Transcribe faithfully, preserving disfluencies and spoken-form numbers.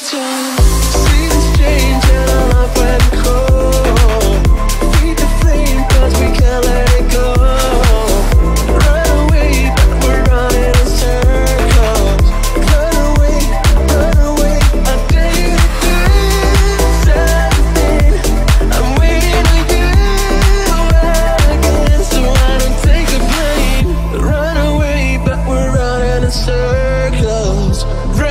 time. Seasons change and our love went cold. Feed the flame cause we can't let it go. Run away but we're running in circles. Run away, run away, I dare you to do something. I'm waiting on you again, so I don't take the blame. Run away but we're running in circles. Run